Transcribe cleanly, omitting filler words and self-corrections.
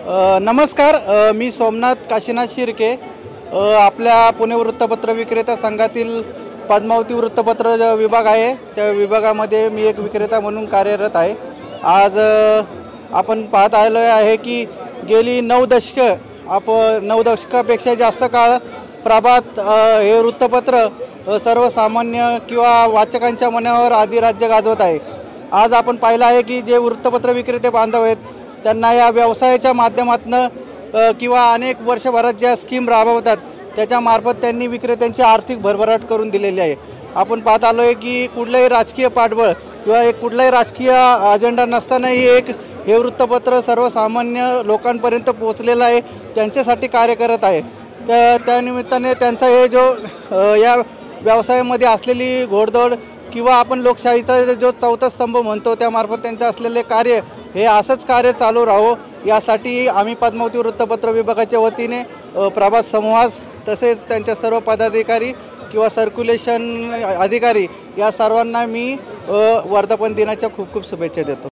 नमस्कार, मी सोमनाथ काशीनाथ शिर्के, आपल्या पुणे वृत्तपत्र विक्रेता संघातील पद्मावती वृत्तपत्र विभाग आहे त्या विभागामध्ये मी एक विक्रेता म्हणून कार्यरत आहे। आज आपण पाहत आलो आहे की गेली 9 दशकापेक्षा जास्त काळ प्रभात हे वृत्तपत्र सर्वसामान्य किंवा वाचकांच्या मनावर अधिराज्य गाजवत आहे। आज आपण पाहिलं आहे की जे वृत्तपत्र विक्रेते बांधव आहेत त्यांना या व्यवसायाच्या माध्यमातून किंवा अनेक वर्षभरात ज्या स्कीम राबवतात त्याच्यामार्फत त्यांनी विक्रेत्यांची आर्थिक भरभराट करून दिलेली आहे। आपण पाहत आलो आहे की कुठलाही राजकीय पाठबळ किंवा एक कुठलाही राजकीय अजेंडा नसतानाही हे वृत्तपत्र सर्वसामान्य लोकांपर्यंत पोहोचलेलं आहे, त्यांच्यासाठी कार्य करत आहे। तर त्यानिमित्ताने त्यांचा हे जो या व्यवसायामध्ये असलेली घोडदौड किंवा आपण लोकशाहीचा जो चौथा स्तंभ म्हणतो त्यामार्फत त्यांचं असलेले कार्य हे असंच कार्य चालू राहो यासाठी आम्ही पद्मावती वृत्तपत्र विभागाच्या वतीने प्रभात समूहास तसेच त्यांच्या सर्व पदाधिकारी किंवा सर्क्युलेशन अधिकारी या सर्वांना मी वर्धापन दिनाच्या खूप खूप शुभेच्छा देतो।